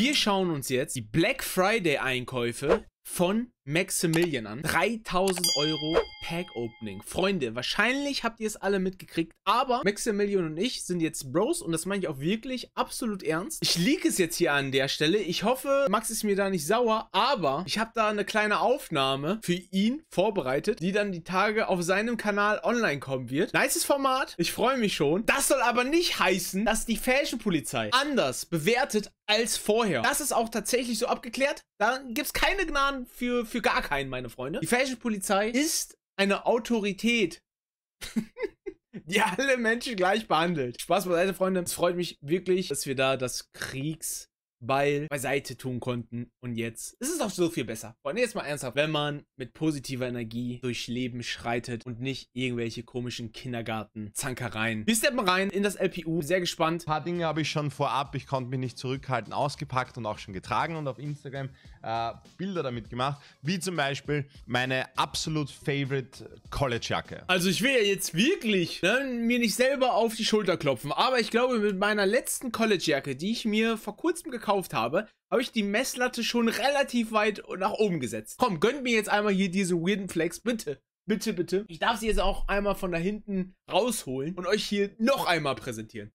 Wir schauen uns jetzt die Black Friday Einkäufe von Maximilian an. 3000 € Pack Opening. Freunde, wahrscheinlich habt ihr es alle mitgekriegt, aber Maximilian und ich sind jetzt Bros und das meine ich auch wirklich absolut ernst. Ich leak es jetzt hier an der Stelle. Ich hoffe, Max ist mir da nicht sauer, aber ich habe da eine kleine Aufnahme für ihn vorbereitet, die dann die Tage auf seinem Kanal online kommen wird. Nices Format. Ich freue mich schon. Das soll aber nicht heißen, dass die Fashion Polizei anders bewertet als vorher. Das ist auch tatsächlich so abgeklärt. Da gibt es keine Gnaden für gar keinen, meine Freunde. Die Fashion Polizei ist eine Autorität, die alle Menschen gleich behandelt. Spaß beiseite, Freunde. Es freut mich wirklich, dass wir da das Kriegsbeil beiseite tun konnten. Und jetzt ist es auch so viel besser. Freunde, jetzt mal ernsthaft. Wenn man mit positiver Energie durchs Leben schreitet und nicht irgendwelche komischen Kindergarten-Zankereien. Wir steppen rein in das LPU. Sehr gespannt. Ein paar Dinge habe ich schon vorab, ich konnte mich nicht zurückhalten, ausgepackt und auch schon getragen und auf Instagram Bilder damit gemacht, wie zum Beispiel meine absolut favorite Collegejacke. Also ich will ja jetzt wirklich mir nicht selber auf die Schulter klopfen, aber ich glaube, mit meiner letzten Collegejacke, die ich mir vor kurzem gekauft habe, habe ich die Messlatte schon relativ weit nach oben gesetzt. Komm, gönnt mir jetzt einmal hier diesen weirden Flex, bitte. Bitte, bitte. Ich darf sie jetzt auch einmal von da hinten rausholen und euch hier noch einmal präsentieren.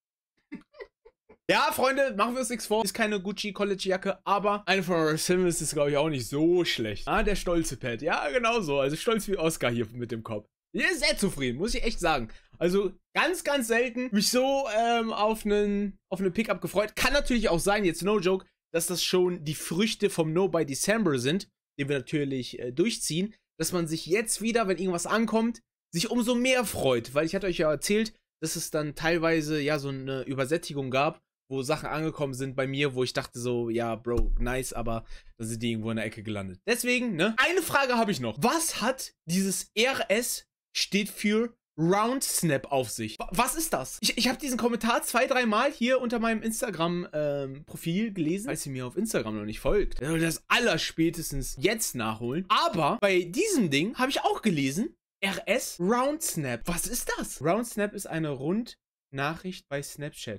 Ja, Freunde, machen wir uns nichts vor. Ist keine Gucci College Jacke, aber eine von Raf Simons ist, glaube ich, auch nicht so schlecht. Ah, der stolze Pat. Ja, genau so. Also stolz wie Oscar hier mit dem Kopf. Ich bin sehr zufrieden, muss ich echt sagen. Also ganz, ganz selten mich so auf einen Pickup gefreut. Kann natürlich auch sein, jetzt no joke, dass das schon die Früchte vom No by December sind, die wir natürlich durchziehen. Dass man sich jetzt wieder, wenn irgendwas ankommt, sich umso mehr freut. Weil ich hatte euch ja erzählt, dass es dann teilweise ja so eine Übersättigung gab, wo Sachen angekommen sind bei mir, wo ich dachte so, ja, Bro, nice, aber dann sind die irgendwo in der Ecke gelandet. Deswegen, ne? Eine Frage habe ich noch. Was hat dieses RS steht für Round Snap auf sich? Was ist das? Ich habe diesen Kommentar 2-3 Mal hier unter meinem Instagram-Profil gelesen, als ihr mir auf Instagram noch nicht folgt. Das allerspätestens jetzt nachholen. Aber bei diesem Ding habe ich auch gelesen, RS Round Snap. Was ist das? Round Snap ist eine Rundnachricht bei Snapchat.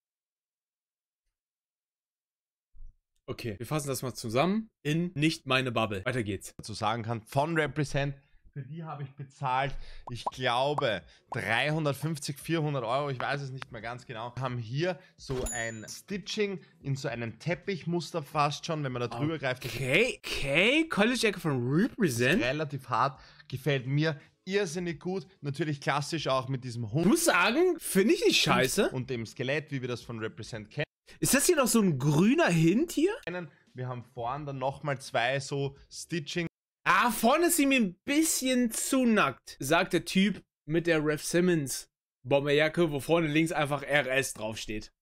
Okay, wir fassen das mal zusammen in nicht meine Bubble. Weiter geht's. Dazu sagen kann, von Represent, für die habe ich bezahlt, ich glaube, 350, 400 €, ich weiß es nicht mehr ganz genau. Wir haben hier so ein Stitching in so einem Teppichmuster fast schon, wenn man da drüber greift. Okay, College Jacke von Represent. Relativ hart, gefällt mir irrsinnig gut. Natürlich klassisch auch mit diesem Hund. Ich muss sagen, finde ich nicht scheiße. Und dem Skelett, wie wir das von Represent kennen. Ist das hier noch so ein grüner Hint hier? Wir haben vorne dann nochmal zwei so Stitching. Ah, vorne ist sie mir ein bisschen zu nackt, sagt der Typ mit der Raf Simons Bomberjacke, wo vorne links einfach RS draufsteht.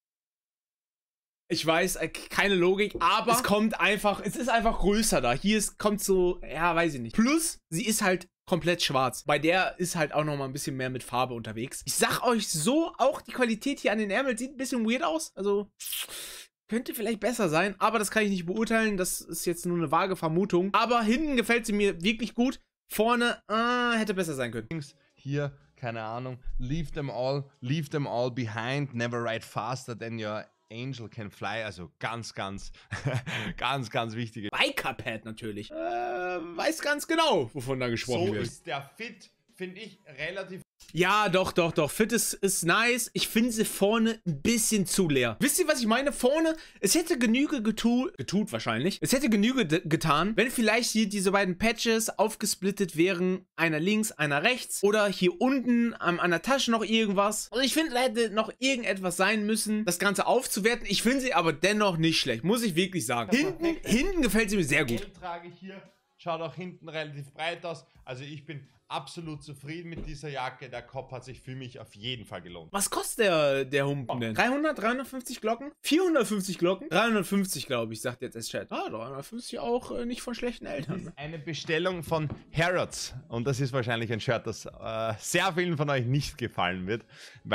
Ich weiß, keine Logik, aber es ist einfach größer da. Hier kommt so, ja, weiß ich nicht. Plus, sie ist halt komplett schwarz. Bei der ist halt auch noch mal ein bisschen mehr mit Farbe unterwegs. Ich sag euch so, auch die Qualität hier an den Ärmeln sieht ein bisschen weird aus. Also, könnte vielleicht besser sein, aber das kann ich nicht beurteilen. Das ist jetzt nur eine vage Vermutung. Aber hinten gefällt sie mir wirklich gut. Vorne, hätte besser sein können. Hier, keine Ahnung, leave them all behind, never ride faster than your Angel can fly, also ganz wichtige. Biker-Pad natürlich. Weiß ganz genau, wovon da gesprochen wird. So ist der Fit, finde ich, relativ. Ja, doch. Fit ist nice. Ich finde sie vorne ein bisschen zu leer. Wisst ihr, was ich meine? Vorne, es hätte Genüge getut wahrscheinlich. Es hätte Genüge getan, wenn vielleicht hier diese beiden Patches aufgesplittet wären. Einer links, einer rechts. Oder hier unten an der Tasche noch irgendwas. Also ich finde, da hätte noch irgendetwas sein müssen, das Ganze aufzuwerten. Ich finde sie aber dennoch nicht schlecht, muss ich wirklich sagen. Hinten gefällt sie mir sehr gut. Trage hier, schaut auch hinten relativ breit aus. Also ich bin absolut zufrieden mit dieser Jacke. Der Kopf hat sich für mich auf jeden Fall gelohnt. Was kostet der Humpen denn? 300, 350 Glocken? 450 Glocken? 350, glaube ich, sagt jetzt S-Chat. Ah, 350 auch nicht von schlechten Eltern. Das ist eine Bestellung von Harrods. Und das ist wahrscheinlich ein Shirt, das sehr vielen von euch nicht gefallen wird, weil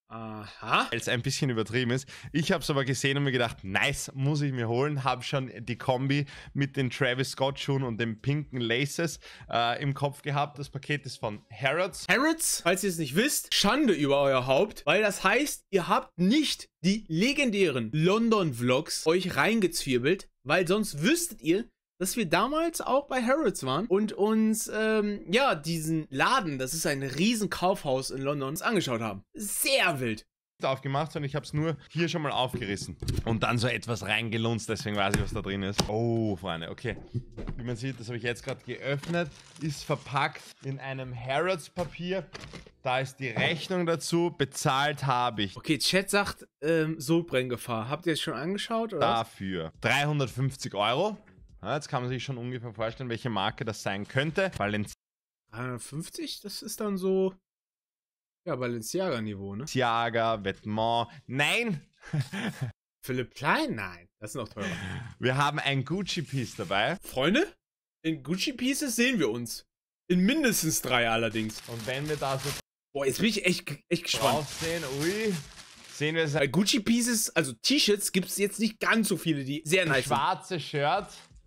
Aha. Weil es ein bisschen übertrieben ist. Ich habe es aber gesehen und mir gedacht, nice, muss ich mir holen. Habe schon die Kombi mit den Travis Scott Schuhen und den pinken Laces im Kopf gehabt. Das Paket ist von Harrods. Harrods, falls ihr es nicht wisst, Schande über euer Haupt, weil das heißt, ihr habt nicht die legendären London-Vlogs euch reingezwirbelt, weil sonst wüsstet ihr, dass wir damals auch bei Harrods waren und uns, ja, diesen Laden, das ist ein riesen Kaufhaus in London, uns angeschaut haben. Sehr wild. Aufgemacht, sondern ich habe es nur hier schon mal aufgerissen und dann so etwas reingelunzt, deswegen weiß ich, was da drin ist. Oh, Freunde, okay. Wie man sieht, das habe ich jetzt gerade geöffnet, ist verpackt in einem Harrods-Papier. Da ist die Rechnung dazu, bezahlt habe ich. Okay, Chat sagt, Sodbrenngefahr. Habt ihr es schon angeschaut, oder? Dafür 350 €. Ja, jetzt kann man sich schon ungefähr vorstellen, welche Marke das sein könnte. 350? Das ist dann so, ja, Balenciaga-Niveau, ne? Balenciaga, Vêtement. Nein! Philipp Plein? Nein, das ist noch teurer. Wir haben ein Gucci-Piece dabei. Freunde, in Gucci-Pieces sehen wir uns. In mindestens 3 allerdings. Und wenn wir da so Boah, jetzt bin ich echt gespannt. drauf sehen, ui, sehen wir es. Bei Gucci-Pieces, also T-Shirts, gibt es jetzt nicht ganz so viele, die sehr nice sind. Schwarze Shirt.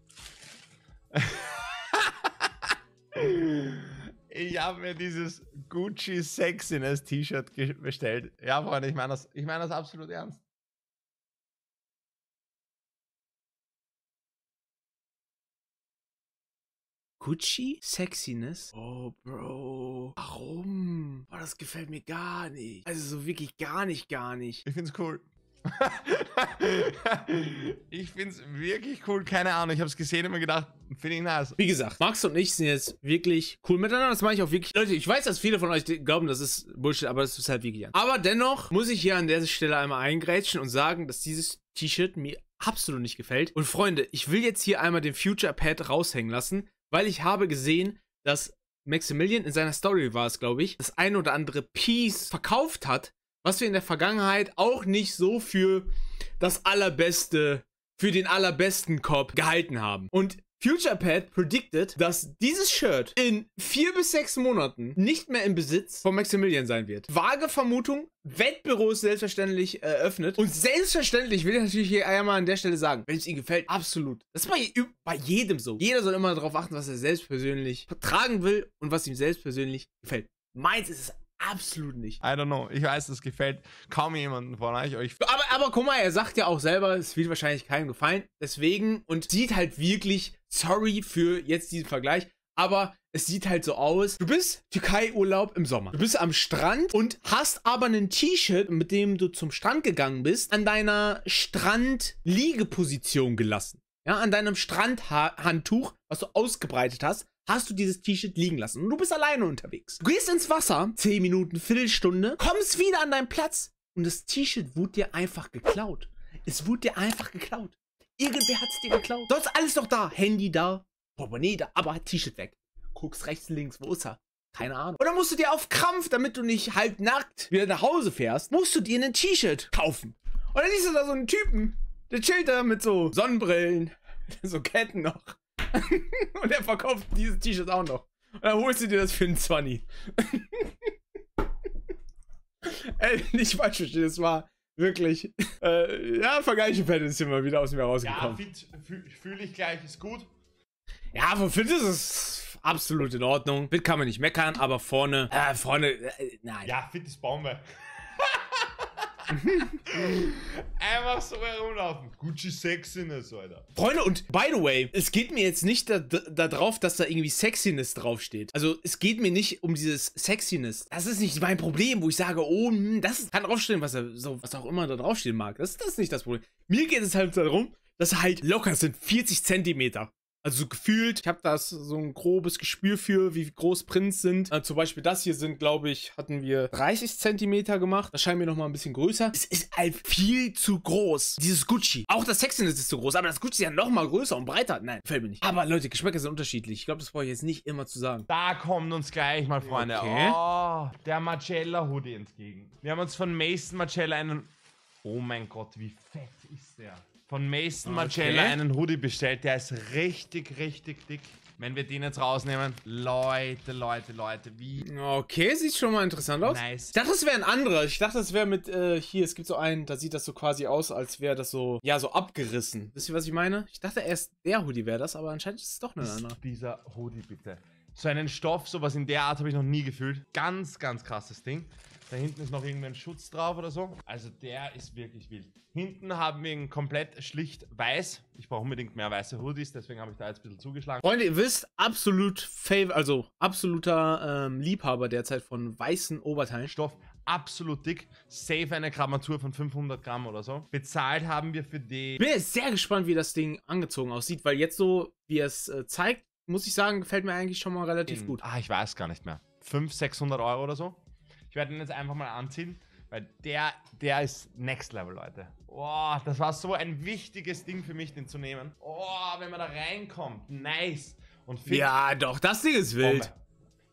Ich habe mir dieses Gucci Sexiness T-Shirt bestellt. Ja, Freunde, ich meine das absolut ernst. Gucci Sexiness? Oh, Bro. Warum? Oh, das gefällt mir gar nicht. Also so wirklich gar nicht. Ich find's cool. Ich find's wirklich cool. Keine Ahnung, ich hab's gesehen und mir gedacht, finde ich nice. Wie gesagt, Max und ich sind jetzt wirklich cool miteinander. Das meine ich auch wirklich. Leute, ich weiß, dass viele von euch glauben, das ist Bullshit, aber das ist halt wirklich ernst. Aber dennoch muss ich hier an der Stelle einmal eingrätschen und sagen, dass dieses T-Shirt mir absolut nicht gefällt. Und Freunde, ich will jetzt hier einmal den Future Pad raushängen lassen, weil ich habe gesehen, dass Maximilian in seiner Story war es, glaube ich, das ein oder andere Piece verkauft hat, was wir in der Vergangenheit auch nicht so für das allerbeste, für den allerbesten Cop gehalten haben. Und FuturePad predicted, dass dieses Shirt in 4 bis 6 Monaten nicht mehr im Besitz von Maximilian sein wird. Vage Vermutung, Wettbüro ist selbstverständlich eröffnet. Und selbstverständlich will ich natürlich hier einmal an der Stelle sagen, wenn es ihm gefällt, absolut. Das ist bei jedem so. Jeder soll immer darauf achten, was er selbst persönlich tragen will und was ihm selbst persönlich gefällt. Meins ist es absolut nicht. I don't know. Ich weiß, das gefällt kaum jemandem von euch. Aber guck mal, er sagt ja auch selber, es wird wahrscheinlich keinem gefallen. Deswegen, und sieht halt wirklich, sorry für jetzt diesen Vergleich, aber es sieht halt so aus, du bist Türkei-Urlaub im Sommer. Du bist am Strand und hast aber ein T-Shirt, mit dem du zum Strand gegangen bist, an deiner Strandliegeposition gelassen. Ja, an deinem Strandhandtuch, was du ausgebreitet hast, hast du dieses T-Shirt liegen lassen und du bist alleine unterwegs. Du gehst ins Wasser, 10 Minuten, Viertelstunde, kommst wieder an deinen Platz und das T-Shirt wurde dir einfach geklaut. Es wurde dir einfach geklaut. Irgendwer hat es dir geklaut. Dort ist alles noch da. Handy da, Portemonnaie da, aber T-Shirt weg. Guckst rechts, links, wo ist er? Keine Ahnung. Oder musst du dir auf Krampf, damit du nicht halb nackt wieder nach Hause fährst, musst du dir ein T-Shirt kaufen. Und dann siehst du da so einen Typen, der chillt da mit so Sonnenbrillen, so Ketten noch. Und er verkauft dieses T-Shirt auch noch. Und dann holst du dir das für einen 20. Ey, nicht falsch verstehen, das war wirklich, ja, vergleiche Pad ist immer wieder aus mir rausgekommen. Ja, fühle ich gleich, ist gut. Ja, für Fit ist es absolut in Ordnung. Fit kann man nicht meckern, aber vorne, nein. Ja, Fit ist Bombe. Einfach so herumlaufen. Gucci Sexiness, Alter. Freunde, und by the way, es geht mir jetzt nicht darauf, dass da irgendwie Sexiness draufsteht. Also, es geht mir nicht um dieses Sexiness. Das ist nicht mein Problem, wo ich sage, oh, das kann draufstehen, was auch immer da draufstehen mag. Das ist nicht das Problem. Mir geht es halt darum, dass halt locker sind 40 Zentimeter. Also gefühlt, ich habe da so ein grobes Gespür für, wie groß Prints sind. Zum Beispiel das hier sind, glaube ich, hatten wir 30 Zentimeter gemacht. Das scheint mir nochmal ein bisschen größer. Es ist halt viel zu groß. Dieses Gucci. Auch das Sexiness ist zu groß, aber das Gucci ist ja nochmal größer und breiter. Nein, gefällt mir nicht. Aber Leute, Geschmäcker sind unterschiedlich. Ich glaube, das brauche ich jetzt nicht immer zu sagen. Da kommt uns gleich mal, Freunde, okay. Oh, der Margiela Hoodie entgegen. Wir haben uns von Mason Margiela einen... Oh mein Gott, wie fett ist der? Von Mason Margiela einen Hoodie bestellt, der ist richtig, richtig dick. wenn wir den jetzt rausnehmen, Leute, wie Okay, sieht schon mal interessant aus. nice. Ich dachte, das wäre ein anderer. Ich dachte, das wäre mit, hier, es gibt so einen, da sieht das so quasi aus, als wäre das so, ja, so abgerissen. Wisst ihr, was ich meine? Ich dachte erst, der Hoodie wäre das, aber anscheinend ist es doch ein anderer. Dieser Hoodie bitte. So einen Stoff, sowas in der Art habe ich noch nie gefühlt. Ganz, ganz krasses Ding. Da hinten ist noch irgendein Schutz drauf oder so. Also der ist wirklich wild. Hinten haben wir ihn komplett schlicht weiß. Ich brauche unbedingt mehr weiße Hoodies, deswegen habe ich da jetzt ein bisschen zugeschlagen. Freunde, ihr wisst, absoluter Liebhaber derzeit von weißen Oberteilen. Stoff absolut dick. Safe eine Grammatur von 500 Gramm oder so. Bezahlt haben wir für die... Ich bin jetzt sehr gespannt, wie das Ding angezogen aussieht, weil jetzt so, wie er es zeigt, muss ich sagen, gefällt mir eigentlich schon mal relativ gut. Ich weiß gar nicht mehr. 500, 600 Euro oder so. Ich werde ihn jetzt einfach mal anziehen, weil der ist Next Level, Leute. Oh, das war so ein wichtiges Ding für mich, den zu nehmen. Oh, wenn man da reinkommt. Nice. Und fit. Ja, doch, das Ding ist wild. Bombe.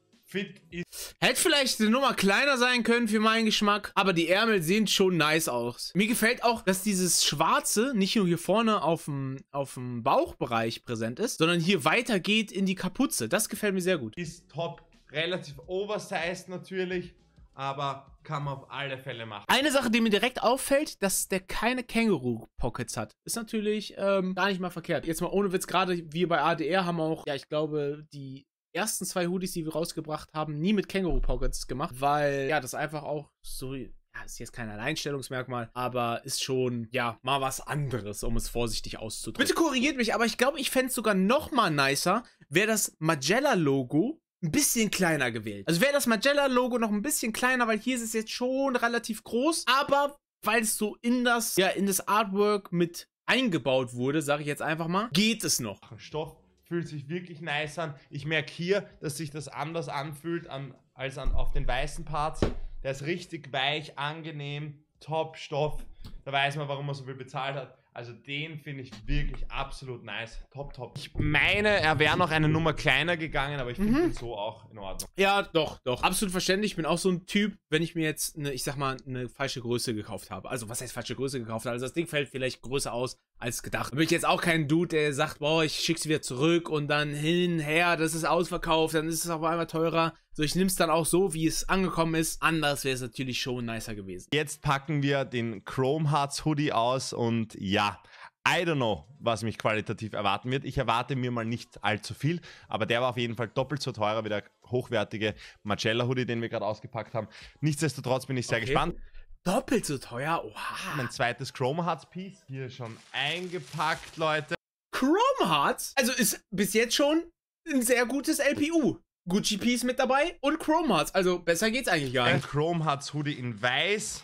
Fit ist... Hätte vielleicht eine Nummer kleiner sein können für meinen Geschmack, aber die Ärmel sehen schon nice aus. Mir gefällt auch, dass dieses Schwarze nicht nur hier vorne auf dem Bauchbereich präsent ist, sondern hier weitergeht in die Kapuze. Das gefällt mir sehr gut. Ist top. Relativ oversized natürlich, aber kann man auf alle Fälle machen. Eine Sache, die mir direkt auffällt, dass der keine Känguru-Pockets hat. Ist natürlich gar nicht mal verkehrt. Jetzt mal ohne Witz, gerade wir bei ADR haben auch, ja, ich glaube, die ersten 2 Hoodies, die wir rausgebracht haben, nie mit Känguru-Pockets gemacht, weil, ja, das einfach auch so, ja, ist jetzt kein Alleinstellungsmerkmal, aber ist schon, ja, mal was anderes, um es vorsichtig auszudrücken. Bitte korrigiert mich, aber ich glaube, ich fände es sogar noch mal nicer, wäre das Magella-Logo ein bisschen kleiner gewählt. Also wäre das Magella-Logo noch ein bisschen kleiner, weil hier ist es jetzt schon relativ groß, aber weil es so in das Artwork mit eingebaut wurde, sage ich jetzt einfach mal, geht es noch. Stoff fühlt sich wirklich nice an. Ich merke hier, dass sich das anders anfühlt als auf den weißen Parts. Der ist richtig weich, angenehm, top Stoff. Da weiß man, warum man so viel bezahlt hat. Also den finde ich wirklich absolut nice. Top, top. Ich meine, er wäre noch eine Nummer kleiner gegangen, aber ich finde ihn so auch in Ordnung. Ja, doch. Absolut verständlich. Ich bin auch so ein Typ, wenn ich mir jetzt eine falsche Größe gekauft habe. Also, was heißt falsche Größe gekauft habe? Also, das Ding fällt vielleicht größer aus als gedacht. Da bin ich jetzt auch kein Dude, der sagt, boah, ich schick's wieder zurück und dann her, das ist ausverkauft, dann ist es auf einmal teurer. So, ich nehm's dann auch so, wie es angekommen ist. Anders wäre es natürlich schon nicer gewesen. Jetzt packen wir den Chrome Hearts Hoodie aus und ja, I don't know, was mich qualitativ erwarten wird. Ich erwarte mir mal nicht allzu viel, aber der war auf jeden Fall doppelt so teurer wie der hochwertige Magella Hoodie, den wir gerade ausgepackt haben. Nichtsdestotrotz bin ich sehr gespannt. Doppelt so teuer? Oha. Mein zweites Chrome Hearts Piece. Hier schon eingepackt, Leute. Chrome Hearts? Also ist bis jetzt schon ein sehr gutes LPU. Gucci Piece mit dabei und Chrome Hearts. Also besser geht's eigentlich gar Ein nicht. Chrome Hearts Hoodie in weiß.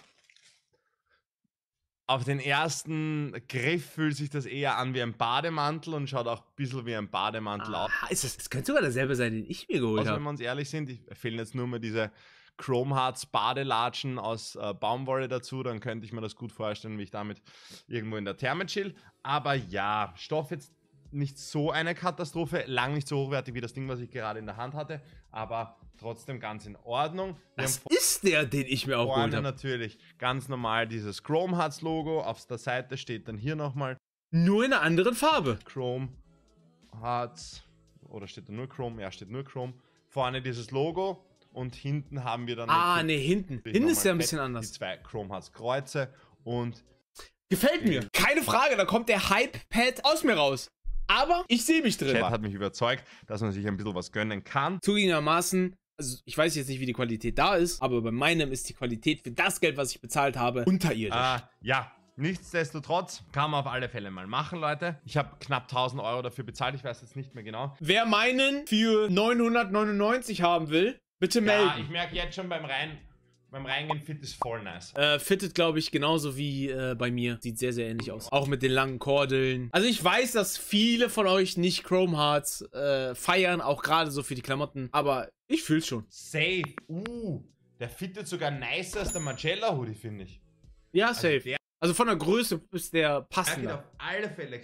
Auf den ersten Griff fühlt sich das eher an wie ein Bademantel und schaut auch ein bisschen wie ein Bademantel aus. Das könnte sogar derselbe sein, den ich mir geholt Also, habe. wenn wir uns ehrlich sind, fehlen jetzt nur mal diese Chrome Hearts Badelatschen aus Baumwolle dazu, dann könnte ich mir das gut vorstellen, wie ich damit irgendwo in der Therme chill. Aber ja, Stoff jetzt nicht so eine Katastrophe, lang nicht so hochwertig wie das Ding, was ich gerade in der Hand hatte, aber trotzdem ganz in Ordnung. Das ist der, den ich mir auch geholt Vorne habe. natürlich ganz normal dieses Chrome Hearts Logo, auf der Seite steht dann hier nochmal Nur in einer anderen Farbe. Chrome Hearts, oder steht da nur Chrome? Ja, steht nur Chrome. Vorne dieses Logo und hinten haben wir dann... Hinten. Hinten ist ja ein bisschen anders. Die 2 Chrome Hearts Kreuze und... Gefällt mir. Keine Frage, da kommt der Hype-Pad aus mir raus. Aber ich sehe mich drin. Chat hat mich überzeugt, dass man sich ein bisschen was gönnen kann. Zugegebenermaßen, also ich weiß jetzt nicht, wie die Qualität da ist, aber bei meinem ist die Qualität für das Geld, was ich bezahlt habe, unterirdisch. Ja, nichtsdestotrotz kann man auf alle Fälle mal machen, Leute. Ich habe knapp 1000 Euro dafür bezahlt, ich weiß jetzt nicht mehr genau. Wer meinen für 999 haben will, bitte melden. Ja, ich merke jetzt schon beim Reingehen, Fit ist voll nice. Fittet, glaube ich, genauso wie bei mir. Sieht sehr, sehr ähnlich aus. Auch mit den langen Kordeln. Also ich weiß, dass viele von euch nicht Chrome Hearts feiern, auch gerade so für die Klamotten. Aber ich fühl's schon. Safe. Der fittet sogar nicer als der Magella Hoodie, finde ich. Ja, safe. Also von der Größe ist der Der geht passender. auf alle Fälle klar.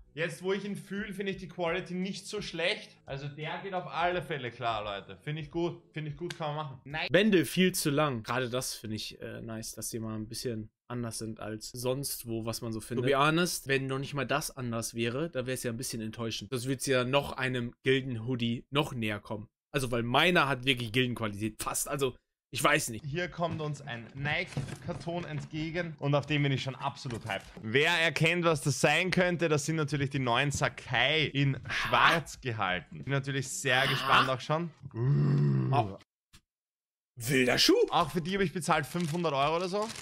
Jetzt, wo ich ihn fühle, finde ich die Quality nicht so schlecht. Also der geht auf alle Fälle klar, Leute. Finde ich gut. Finde ich gut, kann man machen. Nein. Bände viel zu lang. Gerade das finde ich nice, dass die mal ein bisschen anders sind als sonst wo, was man so findet. To be honest, wenn noch nicht mal das anders wäre, da wäre es ja ein bisschen enttäuschend. Das würde ja noch einem Gilden-Hoodie noch näher kommen. Also, weil meiner hat wirklich Gildenqualität. Fast. Also, ich weiß nicht. Hier kommt uns ein Nike-Karton entgegen und auf den bin ich schon absolut hyped. Wer erkennt, was das sein könnte, das sind natürlich die neuen Sakai in schwarz gehalten. Bin natürlich sehr gespannt auch schon. Oh. Wilder Schuh. Auch für die habe ich bezahlt 500 € oder so.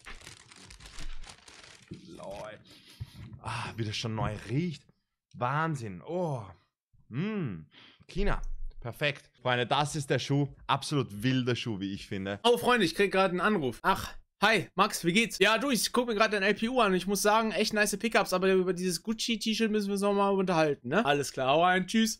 Lol. Ah, wie das schon neu riecht. Wahnsinn. Oh. China. Perfekt. Freunde, das ist der Schuh. Absolut wilder Schuh, wie ich finde. Oh, Freunde, ich krieg gerade einen Anruf. Ach, hi, Max, wie geht's? Ja, du, ich gucke mir gerade dein LPU an und ich muss sagen, echt nice Pickups, aber über dieses Gucci-T-Shirt müssen wir uns noch mal unterhalten, ne? Alles klar, hau rein, tschüss.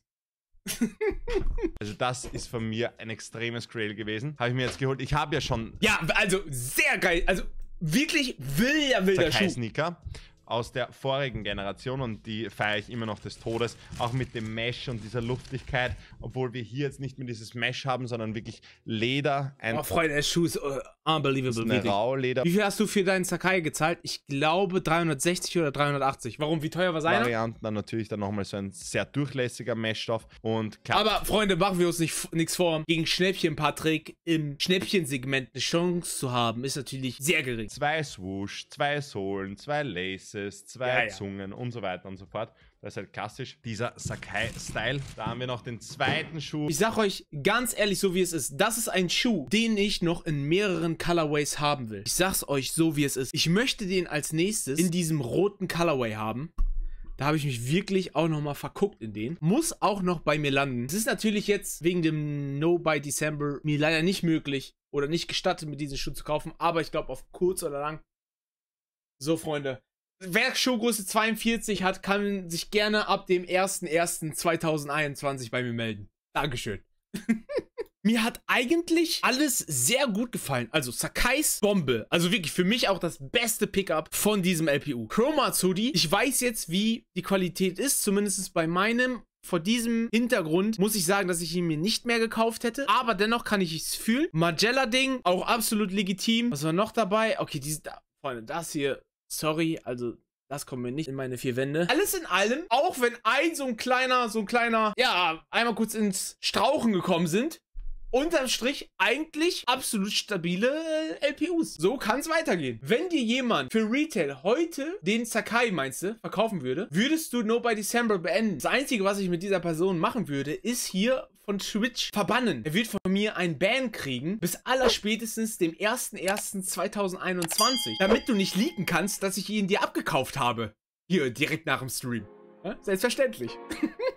Also das ist von mir ein extremes Grail gewesen. Habe ich mir jetzt geholt. Ich habe ja schon... Ja, also sehr geil. Also wirklich wilder Schuh. Sneaker aus der vorigen Generation und die feiere ich immer noch des Todes. Auch mit dem Mesh und dieser Luftigkeit. Obwohl wir hier jetzt nicht mehr dieses Mesh haben, sondern wirklich Leder. Oh, Freunde, der Schuh ist unbelievable. Ist Rauleder. Wie viel hast du für deinen Sakai gezahlt? Ich glaube 360 oder 380. Warum? Wie teuer war seiner? Varianten, dann natürlich dann nochmal so ein sehr durchlässiger Meshstoff. Und klar. Aber Freunde, machen wir uns nichts vor. Gegen Schnäppchen Patrick im Schnäppchensegment eine Chance zu haben, ist natürlich sehr gering. 2 Swoosh, 2 Sohlen, 2 Laces, 2 Zungen und so weiter und so fort. Das ist halt klassisch, dieser Sakai-Style. Da haben wir noch den zweiten Schuh. Ich sag euch ganz ehrlich, so wie es ist, das ist ein Schuh, den ich noch in mehreren Colorways haben will. Ich sag's euch so, wie es ist. Ich möchte den als nächstes in diesem roten Colorway haben. Da habe ich mich wirklich auch nochmal verguckt in den. Muss auch noch bei mir landen. Es ist natürlich jetzt wegen dem No by December mir leider nicht möglich oder nicht gestattet, mit diesem Schuh zu kaufen. Aber ich glaube, auf kurz oder lang. So, Freunde. Wer Schuhgröße 42 hat, kann sich gerne ab dem 01.01.2021 bei mir melden. Dankeschön. Mir hat eigentlich alles sehr gut gefallen. Also Sakais Bombe. Also wirklich für mich auch das beste Pickup von diesem LPU. Chromats Hoodie. Ich weiß jetzt, wie die Qualität ist. Zumindest bei meinem. Vor diesem Hintergrund muss ich sagen, dass ich ihn mir nicht mehr gekauft hätte. Aber dennoch kann ich es fühlen. Magella-Ding. Auch absolut legitim. Was war noch dabei? Okay, Freunde, das hier... Sorry, also das kommt mir nicht in meine 4 Wände. Alles in allem, auch wenn so ein kleiner, ja, einmal kurz ins Strauchen gekommen sind, unterm Strich eigentlich absolut stabile LPUs. So kann es weitergehen. Wenn dir jemand für Retail heute den Sakai, meinst du, verkaufen würde, würdest du No by December beenden. Das Einzige, was ich mit dieser Person machen würde, ist hier von Twitch verbannen. Er wird von mir ein Ban kriegen, bis allerspätestens dem 01.01.2021, damit du nicht leaken kannst, dass ich ihn dir abgekauft habe. Hier, direkt nach dem Stream. Ja? Selbstverständlich.